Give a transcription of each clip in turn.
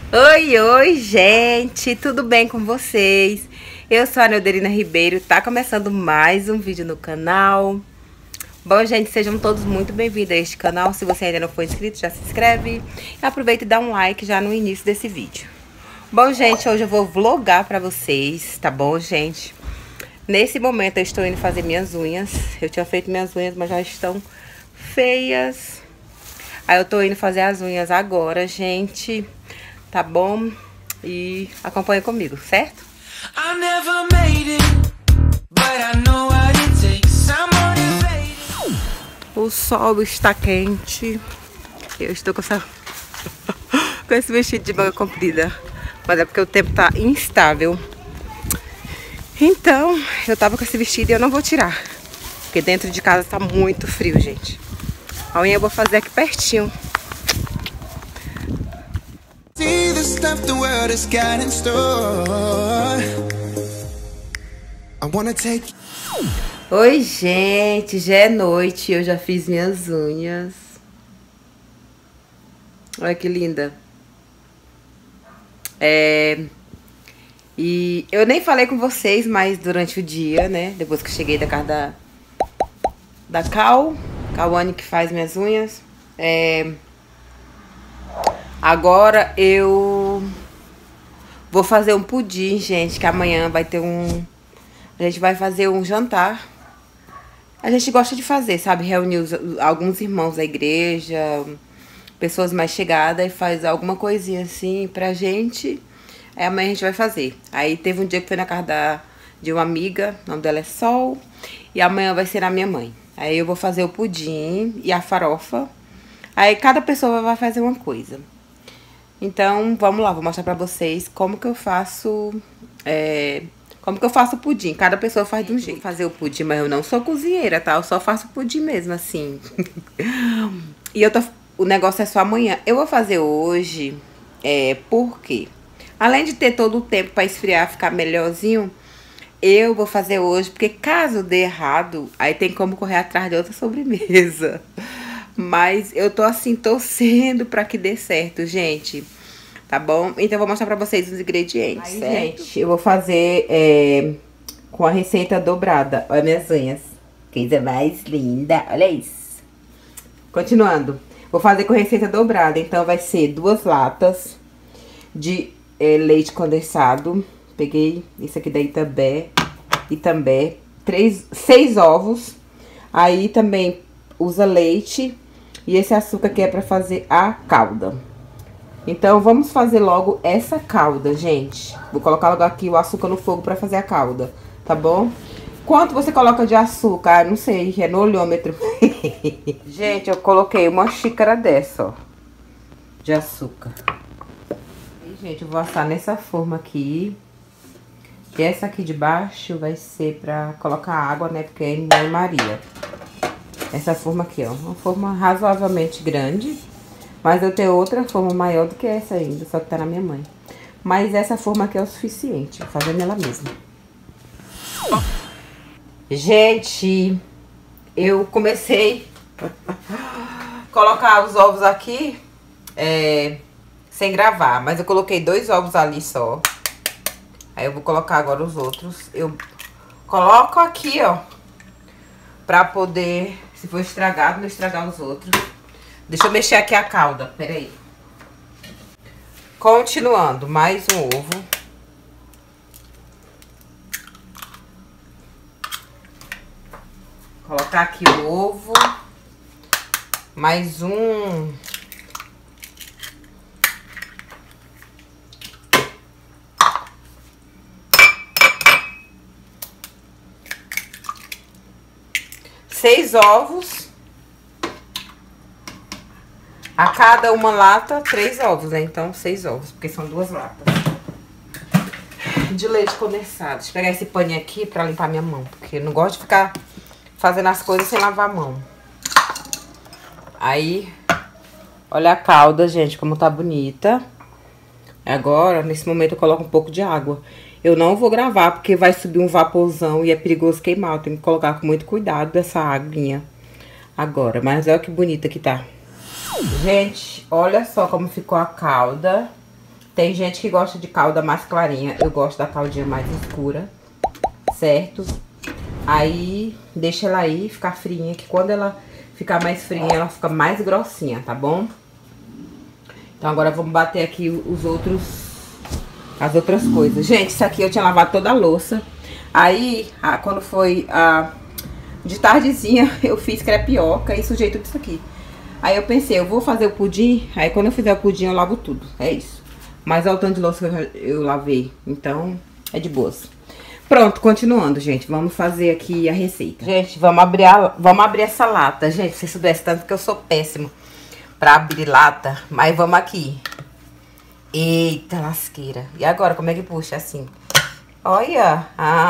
Oi, oi, gente! Tudo bem com vocês? Eu sou a Neudelina Ribeiro, tá começando mais um vídeo no canal. Bom, gente, sejam todos muito bem-vindos a este canal. Se você ainda não for inscrito, já se inscreve e aproveita e dá um like já no início desse vídeo. Bom, gente, hoje eu vou vlogar pra vocês, tá bom, gente? Nesse momento eu estou indo fazer minhas unhas. Eu tinha feito minhas unhas, mas já estão feias. Aí eu tô indo fazer as unhas agora, gente. Tá bom? E acompanha comigo, certo? O sol está quente. Eu estou com essa com esse vestido de manga comprida, mas é porque o tempo tá instável. Então, eu tava com esse vestido e eu não vou tirar, porque dentro de casa tá muito frio, gente. A unha eu vou fazer aqui pertinho. Oi, gente, já é noite, eu já fiz minhas unhas. Olha que linda. E eu nem falei com vocês, mas durante o dia, né, depois que eu cheguei da casa da Cauane, que faz minhas unhas, agora eu vou fazer um pudim, gente, que amanhã vai ter a gente vai fazer um jantar. A gente gosta de fazer, sabe? Reunir alguns irmãos da igreja, pessoas mais chegadas, e faz alguma coisinha assim pra gente. Aí amanhã a gente vai fazer. Aí teve um dia que foi na casa de uma amiga, o nome dela é Sol, e amanhã vai ser na minha mãe. Aí eu vou fazer o pudim e a farofa. Aí cada pessoa vai fazer uma coisa. Então, vamos lá, vou mostrar pra vocês como que eu faço o pudim. Cada pessoa faz de um jeito. Vou fazer o pudim, mas eu não sou cozinheira, tá? Eu só faço pudim mesmo, assim. E o negócio é só amanhã. Eu vou fazer hoje, porque além de ter todo o tempo pra esfriar, ficar melhorzinho, eu vou fazer hoje, porque caso dê errado, aí tem como correr atrás de outra sobremesa. Mas eu tô assim, torcendo pra que dê certo, gente. Tá bom? Então eu vou mostrar pra vocês os ingredientes, aí, certo? Gente, eu vou fazer com a receita dobrada. Olha minhas unhas. Coisa mais linda. Olha isso. Continuando. Vou fazer com receita dobrada. Então vai ser 2 latas de leite condensado. Peguei isso aqui da Itambé. 6 ovos. Aí também usa leite. E esse açúcar aqui é pra fazer a calda. Então, vamos fazer logo essa calda, gente. Vou colocar logo aqui o açúcar no fogo pra fazer a calda, tá bom? Quanto você coloca de açúcar? Ah, não sei, é no olhômetro. Gente, eu coloquei uma xícara dessa, ó, de açúcar. E, gente, eu vou assar nessa forma aqui. E essa aqui de baixo vai ser pra colocar água, né? Porque é em banho-maria. Essa forma aqui, ó, uma forma razoavelmente grande. Mas eu tenho outra forma maior do que essa ainda, só que tá na minha mãe. Mas essa forma aqui é o suficiente, vou fazer nela mesma. Gente, eu comecei a colocar os ovos aqui sem gravar. Mas eu coloquei 2 ovos ali só. Aí eu vou colocar agora os outros. Eu coloco aqui, ó, pra poder, se for estragado, não estragar os outros. Deixa eu mexer aqui a calda, peraí. Continuando, mais um ovo. Colocar aqui o ovo. Mais um. Seis ovos. A cada uma lata, 3 ovos, né? Então, 6 ovos, porque são 2 latas. De leite condensado. Deixa eu pegar esse paninho aqui pra limpar minha mão, porque eu não gosto de ficar fazendo as coisas sem lavar a mão. Aí, olha a calda, gente, como tá bonita. Agora, nesse momento, eu coloco um pouco de água. Eu não vou gravar, porque vai subir um vaporzão e é perigoso queimar. Eu tenho que colocar com muito cuidado dessa aguinha agora. Mas olha que bonita que tá. Gente, olha só como ficou a calda. Tem gente que gosta de calda mais clarinha. Eu gosto da caldinha mais escura, certo? Aí, deixa ela aí ficar friinha, que quando ela ficar mais friinha, ela fica mais grossinha, tá bom? Então agora vamos bater aqui as outras coisas. Gente, isso aqui eu tinha lavado toda a louça. Aí, quando foi de tardezinha, eu fiz crepioca e sujei tudo isso aqui. Aí eu pensei, eu vou fazer o pudim, aí quando eu fizer o pudim eu lavo tudo, é isso. Mas olha o tanto de louça que eu lavei, então é de boas. Pronto, continuando, gente, vamos fazer aqui a receita. Gente, vamos abrir essa lata. Gente, se soubesse tanto que eu sou péssimo pra abrir lata, mas vamos aqui. Eita, lasqueira. E agora, como é que puxa assim? Olha,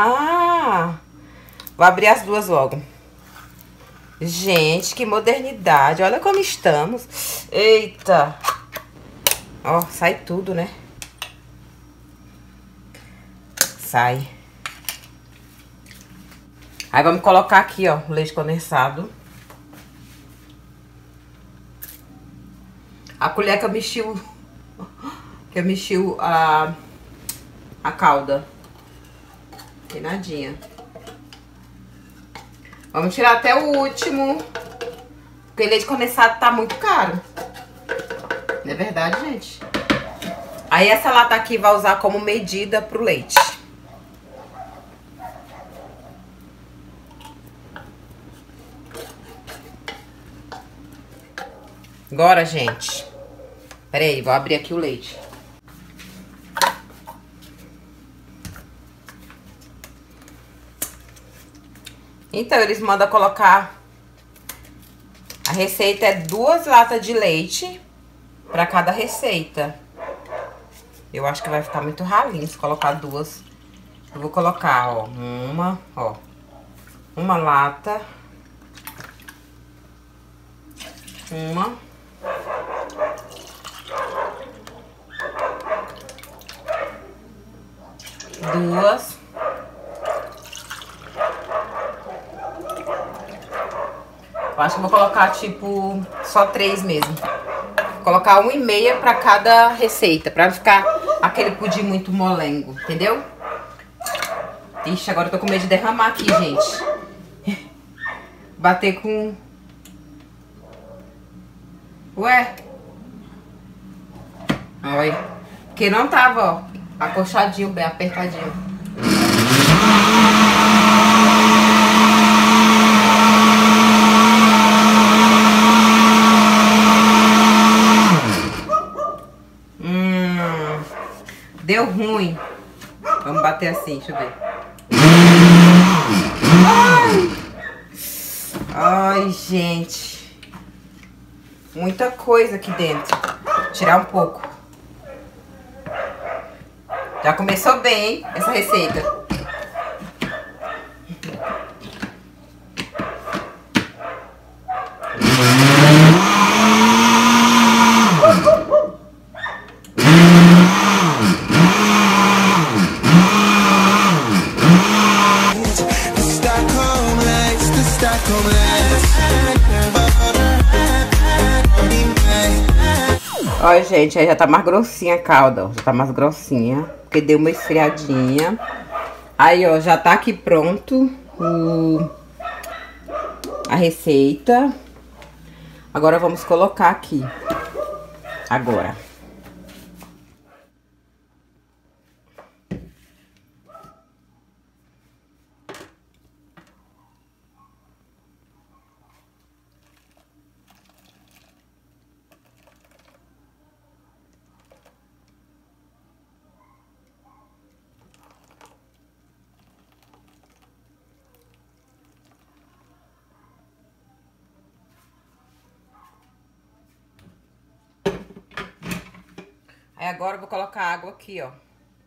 vou abrir as duas logo. Gente, que modernidade. Olha como estamos. Eita. Ó, sai tudo, né? Sai. Aí vamos colocar aqui, ó, o leite condensado. A colher que eu mexi a calda. Tem nadinha. Vamos tirar até o último, porque leite condensado tá muito caro. Não é verdade, gente? Aí essa lata aqui vai usar como medida pro leite. Agora, gente, pera aí, vou abrir aqui o leite. Então, eles mandam colocar... A receita é 2 latas de leite pra cada receita. Eu acho que vai ficar muito ralinho se colocar 2. Eu vou colocar, ó, uma lata. Uma. Duas. Eu acho que vou colocar, tipo, só 3 mesmo. Vou colocar 1,5 pra cada receita, pra não ficar aquele pudim muito molengo, entendeu? Ixi, agora eu tô com medo de derramar aqui, gente. Bater com... Ué? Olha. Porque não tava, ó, acolchadinho, bem apertadinho. Deu ruim. Vamos bater assim, deixa eu ver. Ai, gente. Muita coisa aqui dentro. Vou tirar um pouco. Já começou bem, hein, essa receita. Olha, gente, aí já tá mais grossinha a calda, ó. Já tá mais grossinha, porque deu uma esfriadinha. Aí, ó, já tá aqui pronto a receita. Agora vamos colocar aqui. Agora. Aí agora eu vou colocar água aqui, ó.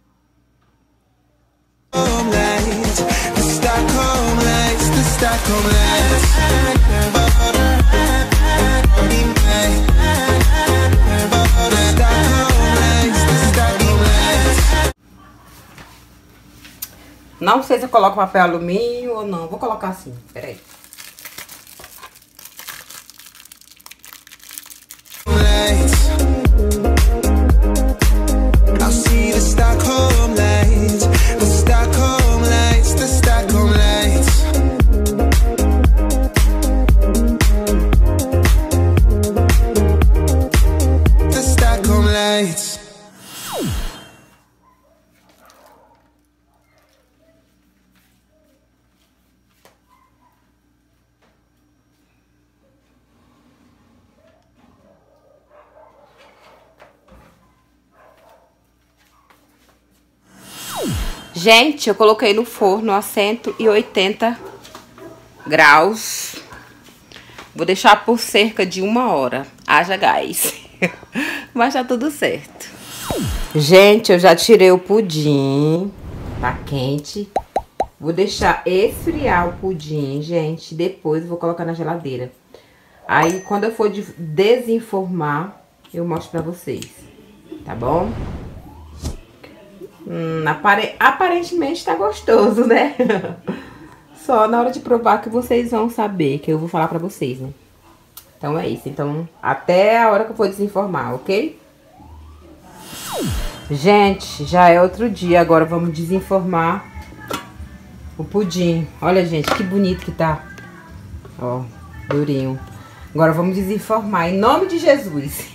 Não sei se eu coloco papel alumínio ou não. Vou colocar assim, peraí. lights. Gente, eu coloquei no forno a 180 graus. Vou deixar por cerca de 1 hora. Haja gás. Mas tá tudo certo. Gente, eu já tirei o pudim. Tá quente. Vou deixar esfriar o pudim, gente. Depois vou colocar na geladeira. Aí, quando eu for desenformar, eu mostro pra vocês. Tá bom? Aparentemente tá gostoso, né? Só na hora de provar que vocês vão saber, que eu vou falar pra vocês, né? Então é isso. Então, até a hora que eu for desenformar, ok? Gente, já é outro dia. Agora vamos desenformar o pudim. Olha, gente, que bonito que tá. Ó, durinho. Agora vamos desenformar, em nome de Jesus.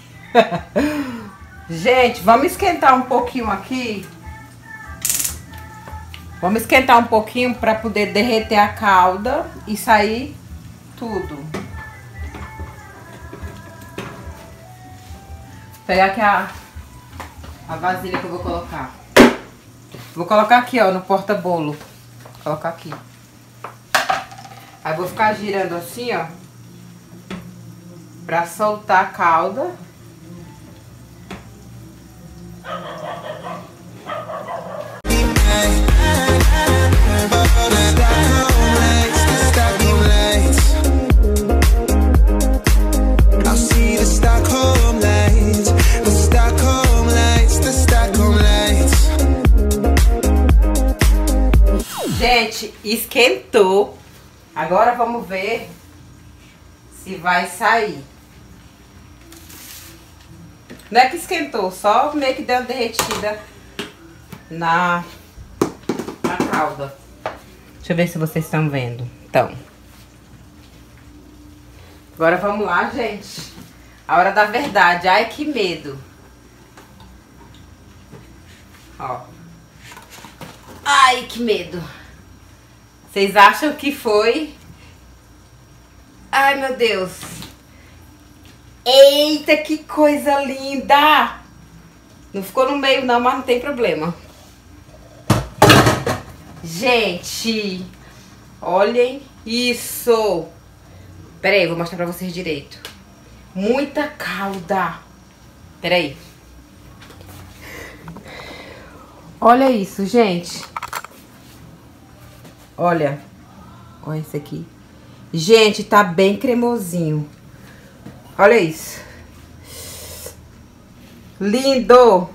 Gente, vamos esquentar um pouquinho aqui. Vamos esquentar um pouquinho para poder derreter a calda e sair tudo. Vou pegar aqui a vasilha que eu vou colocar. Vou colocar aqui, ó, no porta-bolo. Vou colocar aqui. Aí vou ficar girando assim, ó, para soltar a calda. Gente, esquentou. Agora vamos ver se vai sair. Não é que esquentou, só meio que deu uma derretida na calda. Deixa eu ver se vocês estão vendo. Então, agora vamos lá, gente. A hora da verdade. Ai, que medo. Ó. Ai, que medo. Vocês acham que foi? Ai, meu Deus. Eita, que coisa linda. Não ficou no meio não, mas não tem problema. Gente, olhem isso. Pera aí, vou mostrar pra vocês direito. Muita calda. Pera aí. Olha isso, gente. Olha. Olha esse aqui. Gente, tá bem cremosinho. Olha isso. Lindo.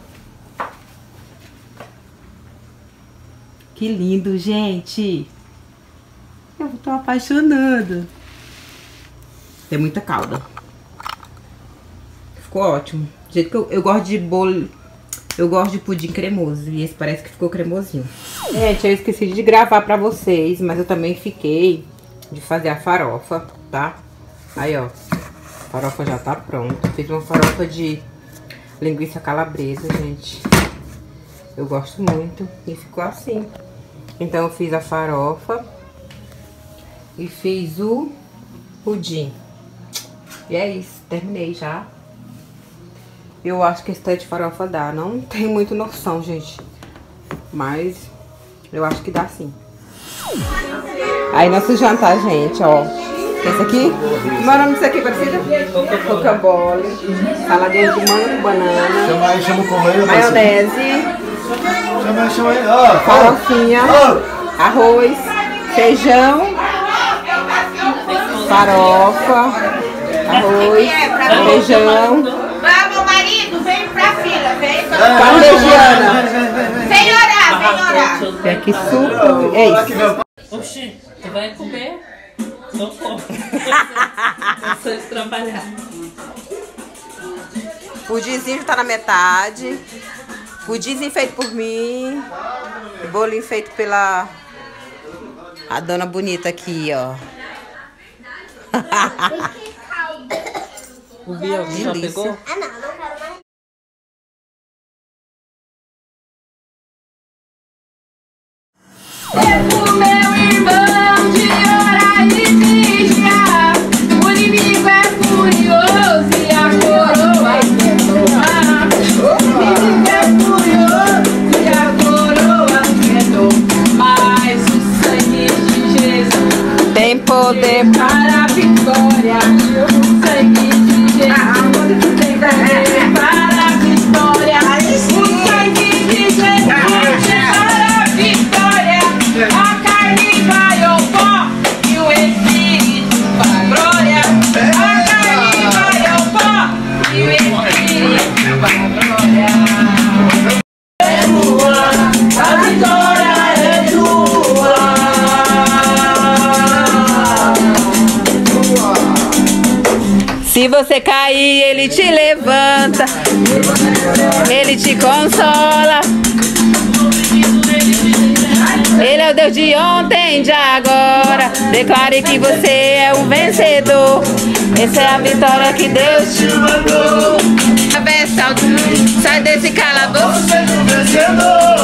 Que lindo, gente. Eu tô apaixonada. Tem muita calda. Ficou ótimo. Do jeito que eu gosto de bolo. Eu gosto de pudim cremoso. E esse parece que ficou cremosinho. Gente, eu esqueci de gravar pra vocês. Mas eu também fiquei de fazer a farofa, tá? Aí, ó. A farofa já tá pronta. Fiz uma farofa de linguiça calabresa, gente. Eu gosto muito. E ficou assim. Então, eu fiz a farofa. E fiz o pudim. E é isso. Terminei já. Eu acho que esse tanto de farofa dá. Não tenho muita noção, gente. Mas eu acho que dá sim. Aí, nosso jantar, gente, ó. Esse aqui? Como é o nome disso aqui, parecida? Rocambole. Saladinha de mango, banana. Chama como ele, maionese. Chama aí, ó. Farofinha. Arroz. Feijão. Farofa. Arroz. Feijão. Vamos, marido, vem pra fila, vem. Parmegiana. Vem orar, vem orar. E aqui suco. É isso. Oxi, tu vai comer? Não como. Não de trabalhar. Pudimzinho tá na metade. Pudimzinho feito por mim. Bolinho feito pela a dona bonita aqui, ó. O Biel já pegou? Ah, não. Tempo, meu irmão, de orar e vigiar. O inimigo é furioso e a coroa quer tomar. O inimigo é furioso e a coroa quer tomar. Mas o sangue de Jesus Tem poder. para a vitória. O sangue de Jesus tem poder para a vitória. O sangue de Jesus para a vitória. A carne vai ao pó e o Espírito para a glória. A carne vai ao pó e o Espírito para a glória. É tua, a vitória é tua. Se você cair, ele te levanta. Ele te consola. Ele é o Deus de ontem e de agora. Declare que você é o vencedor. Essa é a vitória que Deus te mandou. Sai desse calabouço. Você é o vencedor.